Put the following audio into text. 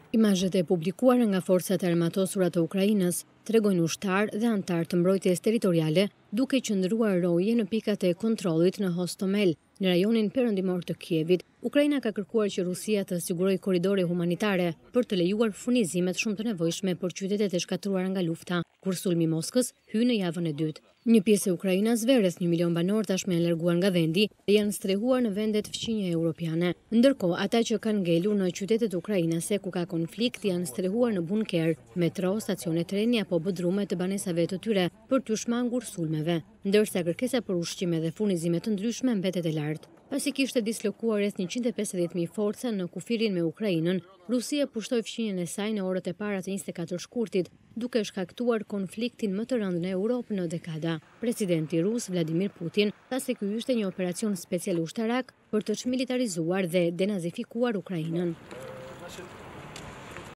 Imazhet e publikuara nga forcat e armatosura të Ukrainës tregojnë ushtar dhe antar të mbrojtjes territoriale duke qëndruar roje në pikat e kontrollit në Hostomel, në rajonin perëndimor të Kievit. Ukraina ka kërkuar që Rusia të sigurojë korridore humanitare për të lejuar furnizimet shumë të nevojshme për qytetet e shkatruara nga lufta, kur sulmi i Moskës hyn në javën e dytë. Një pjesë e Ukrainës, rreth 1 milion banor tashmë janë larguar nga vendi dhe janë strehuar në vendet fqinje europiane. Ndërkohë, ata që kanë ngelur në qytetet ukrainase ku ka konflikt janë strehuar në bunker, metro, stacione treni apo bodrume të banesave të tyre për t'u shmangur sulmeve, ndërsa kërkesa për ushqime dhe furnizime të ndryshme mbetet e lartë. Pasi kishte dislokuar rreth 150.000 forca në kufirin me Ukrainën, Rusia pushtoi fqinjen e saj në orët e para të 24 shkurtit, duke shkaktuar konfliktin më të rëndë në Europë në dekada. Presidenti rus Vladimir Putin tha se ky ishte një operacion special ushtarak për të çmilitarizuar dhe denazifikuar Ukrainën.